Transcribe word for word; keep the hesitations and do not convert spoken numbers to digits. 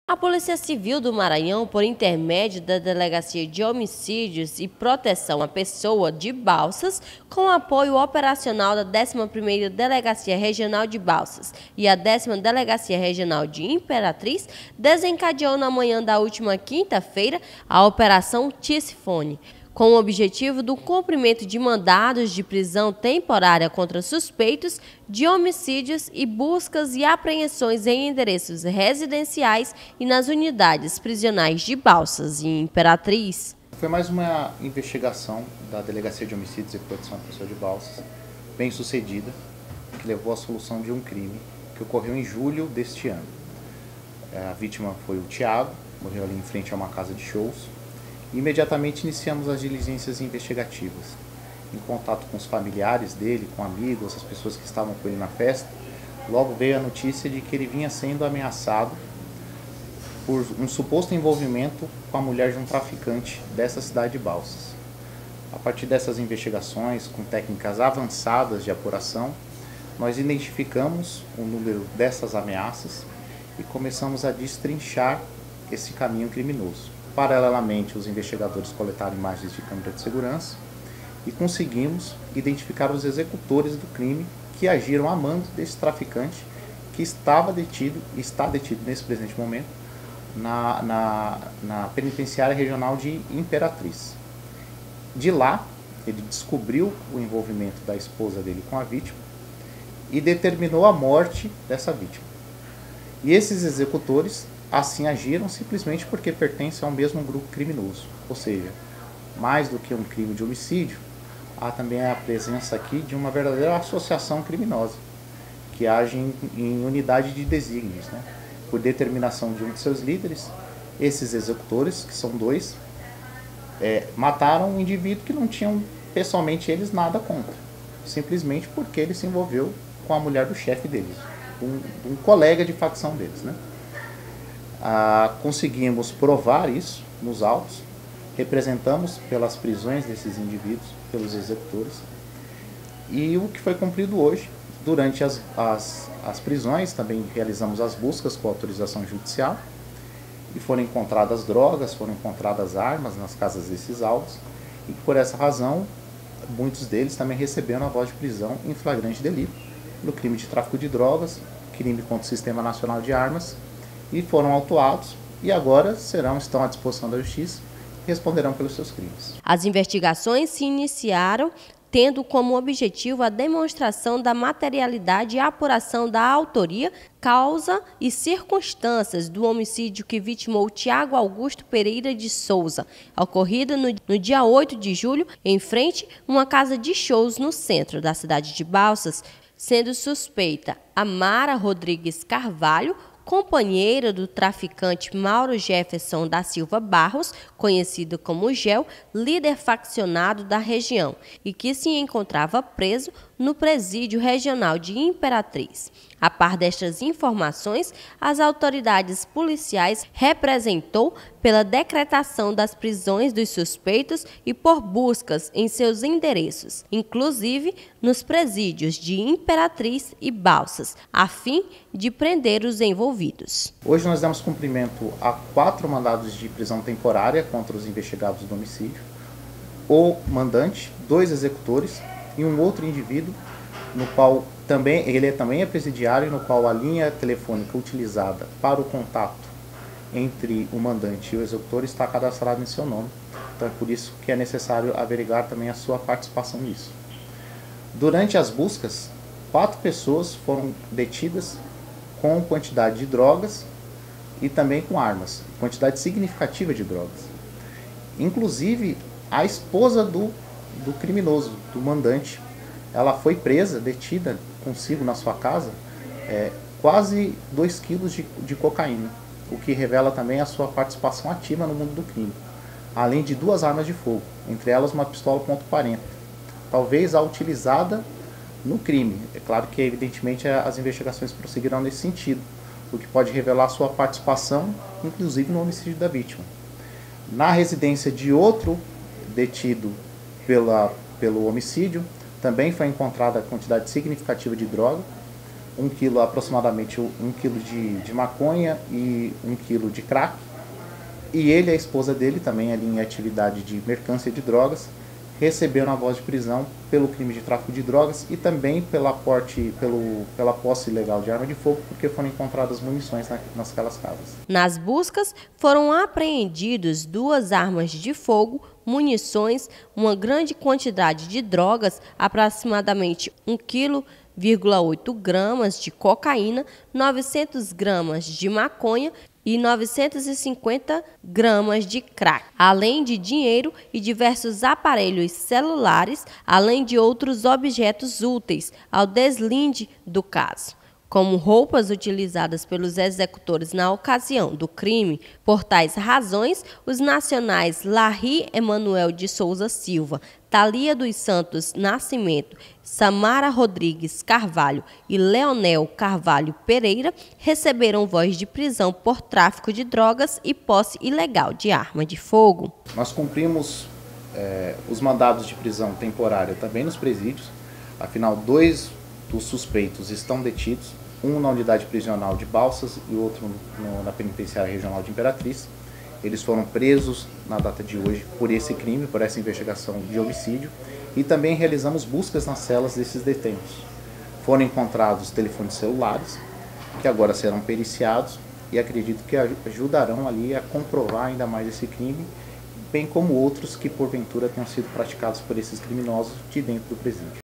A Polícia Civil do Maranhão, por intermédio da Delegacia de Homicídios e Proteção à Pessoa de Balsas, com apoio operacional da décima primeira Delegacia Regional de Balsas e a décima Delegacia Regional de Imperatriz, desencadeou na manhã da última quinta-feira a Operação Tisifone, com o objetivo do cumprimento de mandados de prisão temporária contra suspeitos de homicídios e buscas e apreensões em endereços residenciais e nas unidades prisionais de Balsas e Imperatriz. Foi mais uma investigação da Delegacia de Homicídios e Proteção à Pessoa de Balsas, bem sucedida, que levou à solução de um crime que ocorreu em julho deste ano. A vítima foi o Thiago, morreu ali em frente a uma casa de shows. Imediatamente iniciamos as diligências investigativas. Em contato com os familiares dele, com amigos, as pessoas que estavam com ele na festa, logo veio a notícia de que ele vinha sendo ameaçado por um suposto envolvimento com a mulher de um traficante dessa cidade de Balsas. A partir dessas investigações, com técnicas avançadas de apuração, nós identificamos o número dessas ameaças e começamos a destrinchar esse caminho criminoso. Paralelamente, os investigadores coletaram imagens de câmera de segurança e conseguimos identificar os executores do crime que agiram a mando desse traficante que estava detido e está detido nesse presente momento na, na, na penitenciária regional de Imperatriz. De lá, ele descobriu o envolvimento da esposa dele com a vítima e determinou a morte dessa vítima. E esses executores assim agiram simplesmente porque pertencem ao mesmo grupo criminoso. Ou seja, mais do que um crime de homicídio, há também a presença aqui de uma verdadeira associação criminosa, que age em, em unidade de desígnios, né? Por determinação de um de seus líderes, esses executores, que são dois, é, mataram um indivíduo que não tinham pessoalmente eles nada contra, simplesmente porque ele se envolveu com a mulher do chefe deles, um, um colega de facção deles, né? Ah, conseguimos provar isso nos autos, representamos pelas prisões desses indivíduos, pelos executores, e o que foi cumprido hoje, durante as, as, as prisões, também realizamos as buscas com autorização judicial, e foram encontradas drogas, foram encontradas armas nas casas desses alvos, e por essa razão, muitos deles também receberam a voz de prisão em flagrante delito, no crime de tráfico de drogas, crime contra o Sistema Nacional de Armas, e foram autuados e agora serão, estão à disposição da Justiça e responderão pelos seus crimes. As investigações se iniciaram tendo como objetivo a demonstração da materialidade e a apuração da autoria, causa e circunstâncias do homicídio que vitimou Thiago Augusto Pereira de Souza, ocorrido no, no dia oito de julho, em frente a uma casa de shows no centro da cidade de Balsas, sendo suspeita Amara Rodrigues Carvalho, companheira do traficante Mauro Jefferson da Silva Barros, conhecido como Gel, líder faccionado da região, e que se encontrava preso no presídio regional de Imperatriz. A par destas informações, as autoridades policiais representou pela decretação das prisões dos suspeitos e por buscas em seus endereços, inclusive nos presídios de Imperatriz e Balsas, a fim de prender os envolvidos. Hoje nós damos cumprimento a quatro mandados de prisão temporária contra os investigados do homicídio, o mandante, dois executores e um outro indivíduo, no qual também ele também é presidiário, no qual a linha telefônica utilizada para o contato entre o mandante e o executor está cadastrada em seu nome. Então é por isso que é necessário averiguar também a sua participação nisso. Durante as buscas, quatro pessoas foram detidas com quantidade de drogas e também com armas, quantidade significativa de drogas. Inclusive, a esposa do, do criminoso, do mandante, ela foi presa, detida consigo na sua casa, é, quase dois quilos de, de cocaína, o que revela também a sua participação ativa no mundo do crime, além de duas armas de fogo, entre elas uma pistola ponto quarenta, talvez a utilizada no crime. É claro que, evidentemente, as investigações prosseguirão nesse sentido, o que pode revelar a sua participação, inclusive no homicídio da vítima. Na residência de outro detido pela, pelo homicídio, também foi encontrada a quantidade significativa de droga, um quilo, aproximadamente um quilo de, de maconha e um quilo de crack. E ele e a esposa dele, também ali em atividade de mercância de drogas, receberam a voz de prisão pelo crime de tráfico de drogas e também pela, porte, pelo, pela posse ilegal de arma de fogo, porque foram encontradas munições na, nasquelas casas. Nas buscas, foram apreendidos duas armas de fogo, munições, uma grande quantidade de drogas, aproximadamente um vírgula oito gramas de cocaína, novecentas gramas de maconha e novecentos e cinquenta gramas de crack, além de dinheiro e diversos aparelhos celulares, além de outros objetos úteis ao deslinde do caso, como roupas utilizadas pelos executores na ocasião do crime. Por tais razões, os nacionais Larry Emanuel de Souza Silva, Thalia dos Santos Nascimento, Samara Rodrigues Carvalho e Leonel Carvalho Pereira receberam voz de prisão por tráfico de drogas e posse ilegal de arma de fogo. Nós cumprimos é, os mandados de prisão temporária também nos presídios, afinal, dois dos suspeitos estão detidos, um na unidade prisional de Balsas e outro no, na penitenciária regional de Imperatriz. Eles foram presos na data de hoje por esse crime, por essa investigação de homicídio, e também realizamos buscas nas celas desses detentos. Foram encontrados telefones celulares, que agora serão periciados e acredito que ajudarão ali a comprovar ainda mais esse crime, bem como outros que porventura tenham sido praticados por esses criminosos de dentro do presídio.